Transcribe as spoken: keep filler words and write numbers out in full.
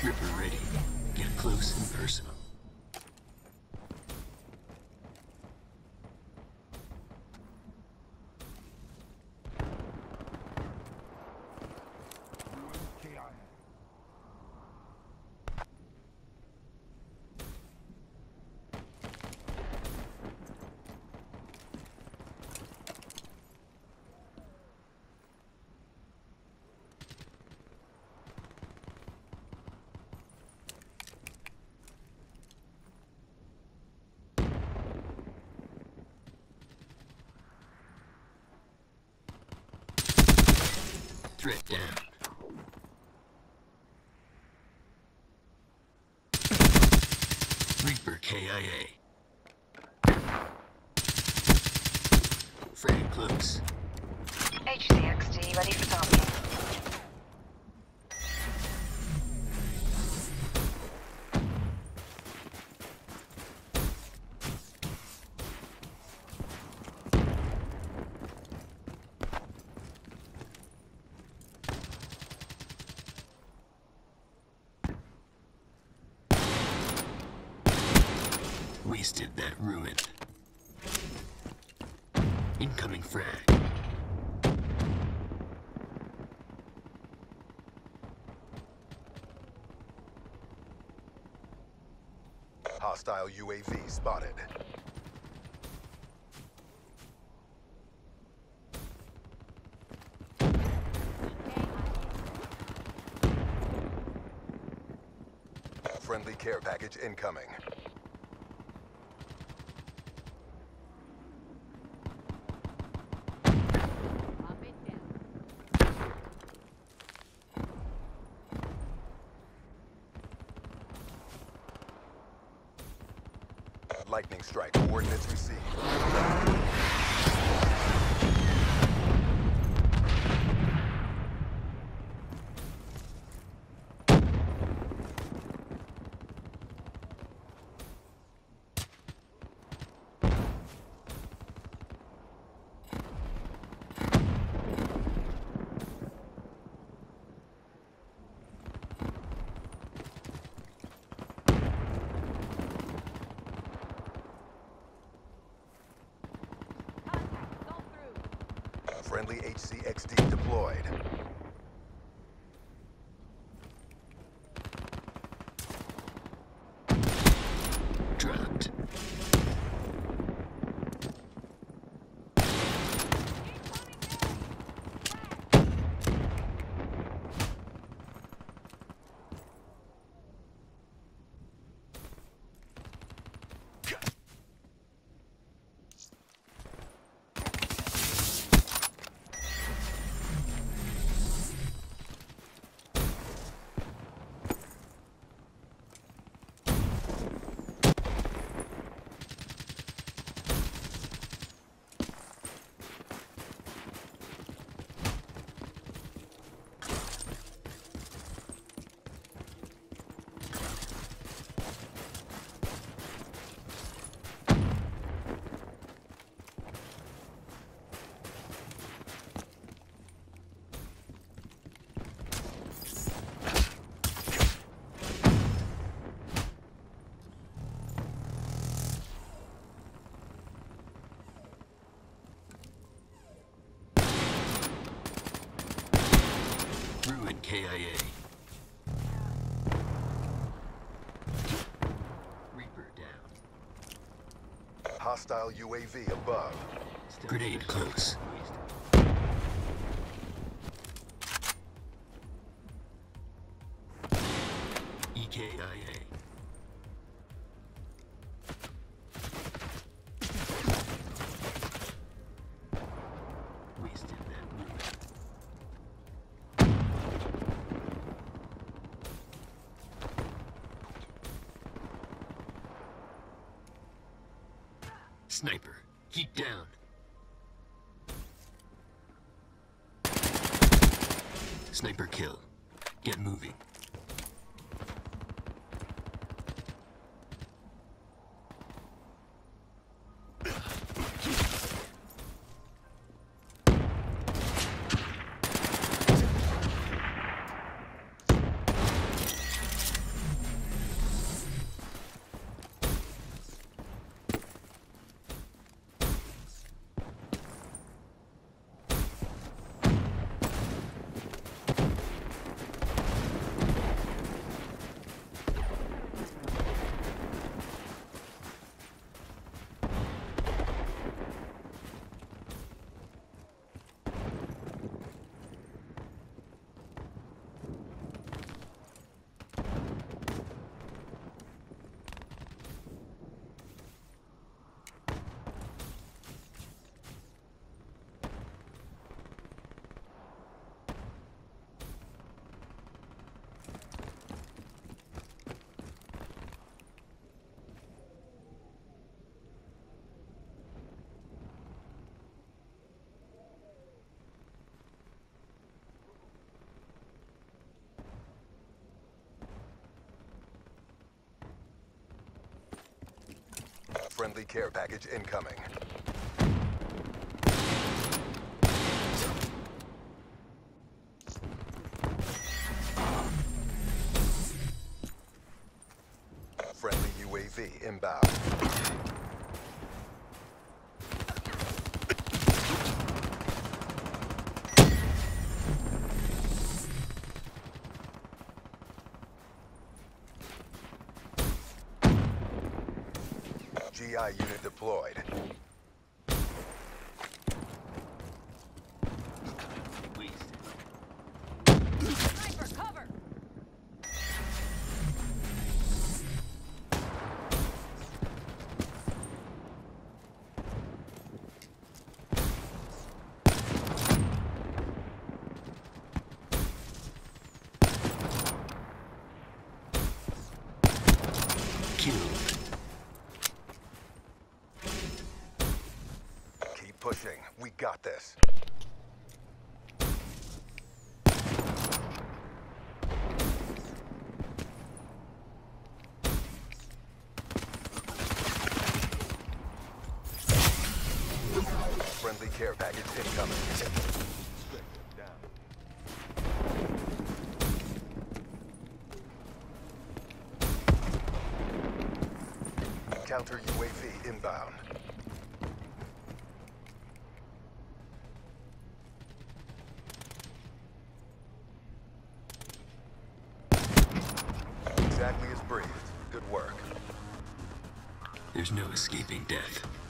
Ripper ready. Get close and personal. Threat down. Reaper K I A. Frag close. H C X D ready for docking. Wasted that ruin. Incoming frag. Hostile U A V spotted. Friendly care package incoming. Lightning strike coordinates received. Friendly H C X D deployed. Dropped. Ruin K I A. Reaper down. Hostile U A V above. Grenade close. E K I A. Wasted that ruin. Sniper, heat down. Sniper kill. Get moving. Friendly care package incoming. Friendly U A V inbound. G I unit deployed. Sniper, cover! Killed. Keep pushing. We got this. Friendly care package incoming. Counter U A V inbound. Exactly as briefed. Good work. There's no escaping death.